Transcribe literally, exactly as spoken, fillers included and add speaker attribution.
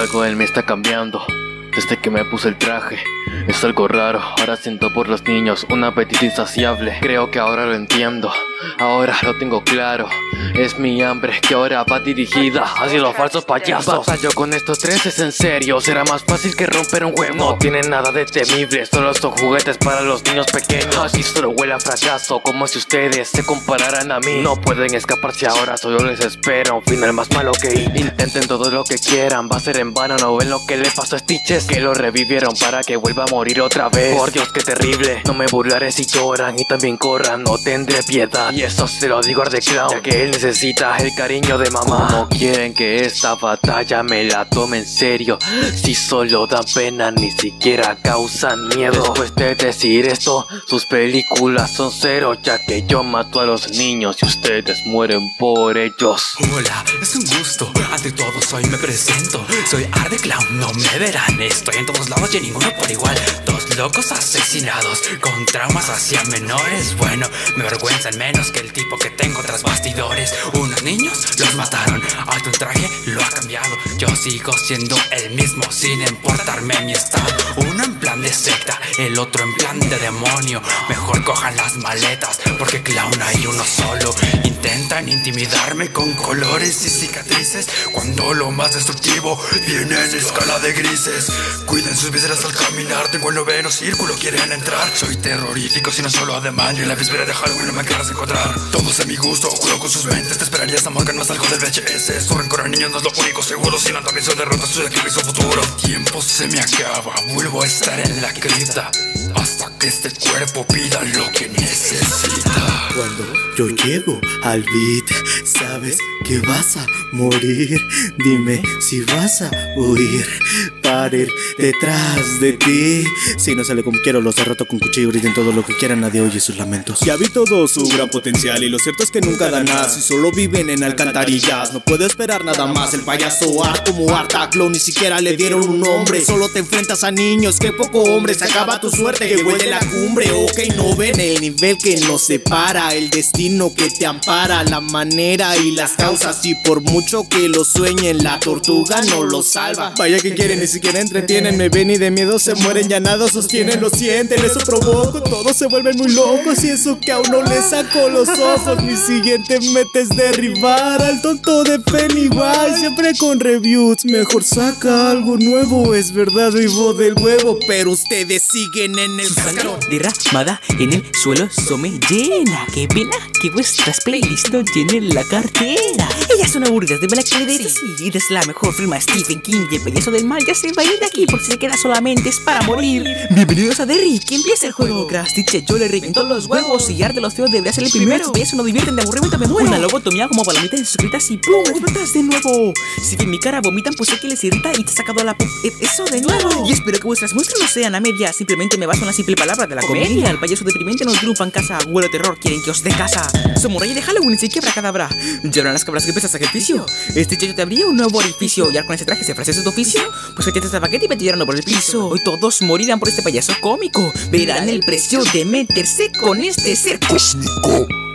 Speaker 1: Algo en mí está cambiando desde que me puse el traje. Es algo raro, ahora siento por los niños un apetito insaciable. Creo que ahora lo entiendo, ahora lo tengo claro. Es mi hambre que ahora va dirigida hacia los falsos payasos. Batallo con estos tres, es en serio. Será más fácil que romper un huevo. No tienen nada de temible, solo son juguetes para los niños pequeños. Así solo huele a fracaso, como si ustedes se compararan a mí. No pueden escaparse ahora, solo les espera un final más malo que ir. Intenten todo lo que quieran, va a ser en vano. No ven lo que le pasó a Stitches, que lo revivieron para que vuelva a morir otra vez. Por Dios, qué terrible. No me burlaré si lloran y también corran, no tendré piedad. Y eso se lo digo a The Clown, ya que él necesita el cariño de mamá. ¿Cómo quieren que esta batalla me la tome en serio? Si solo dan pena, ni siquiera causan miedo. Después de decir esto, sus películas son cero, ya que yo mato a los niños y ustedes mueren por ellos.
Speaker 2: Hola, es un gusto, ante todo soy me presento. Soy Art The Clown, no me verán. Estoy en todos lados y en ninguno por igual. Dos locos asesinados con traumas hacia menores. Bueno, me avergüenzan menos que el tipo que tengo tras bastidores. Unos niños los mataron, hasta un traje lo ha cambiado. Yo sigo siendo el mismo sin importarme mi estado. Uno en plan de secta, el otro en plan de demonio. Mejor cojan las maletas, porque clown hay uno solo. Intentan intimidarme con colores y cicatrices, cuando lo más destructivo viene en escala de grises. Cuiden sus vísceras al caminar, tengo el noveno círculo, quieren entrar. Soy terrorífico, si no solo además, y en la víspera de Halloween no me querrás encontrar. Todos a mi gusto, juego con sus mentes, te esperarías a morgan más algo del V H S. Su rencor a niños no es lo único seguro, sino también su derrota, su declive y su futuro. El tiempo se me acaba, vuelvo a estar en la cripta, hasta que este cuerpo pida lo que necesita.
Speaker 3: Cuando yo llego al beat, sabes que vas a morir. Dime si vas a huir para ir detrás de ti. Si no sale como quiero, los derroto con cuchillo. Griten todo lo que quieran, nadie oye sus lamentos. Ya vi todo su gran potencial y lo cierto es que nunca dan nada. Si solo viven en alcantarillas, no puedo esperar nada más. El payaso Art como Art The Clown ni siquiera le dieron un nombre. Solo te enfrentas a niños, que poco hombre. Se acaba tu suerte, que huele la cumbre. Ok, no ven el nivel que nos separa, el destino que te ampara, la manera y las causas. Y por mucho que lo sueñen, la tortuga no lo salva. Vaya que quieren, ni siquiera entretienen. Me ven y de miedo se mueren, ya nada sostienen. Lo sienten, eso provoco, todos se vuelven muy locos. Y eso que aún no les saco los ojos. Mi siguiente meta es derribar al tonto de Pennywise. Siempre con reviews, mejor saca algo nuevo. Es verdad, vivo del huevo, pero ustedes siguen en el cascarón.
Speaker 4: Derramada en el suelo, eso me llena. Qué pena que vuestras playlists no llenen la cartera. Ellas son aburridas de mala calidad. Sí, es la mejor firma Stephen King. Y el payaso del mal ya se va a ir de aquí, porque si se queda solamente es para morir. Bienvenidos a Derry, que empieza el juego. Crastiche, yo le reviento los huevos. Y Art de los feos debería ser el primero. Si payaso no divierten de aburrimiento me muero. Una lobotomía como palomita en sus gritas y ¡pum! ¡Explotas de nuevo! Si en mi cara vomitan, pues sé que les irrita y te he sacado la pu... eso de nuevo. Y espero que vuestras muestras no sean a media. Simplemente me baso en la simple palabra de la comedia. El payaso deprimente nos triunfa en casa. Huelo terror, quieren que os dé casa. Somos reyes de Halloween y se quiebra cadabra. Lloran las cabras que pesa sacrificio. Este chacho te abría un nuevo orificio. Y ahora con ese traje se frases tu oficio. Pues metiste esta paquete y me tiraron por el piso. Hoy todos morirán por este payaso cómico. Verán el precio de meterse con este ser cósmico.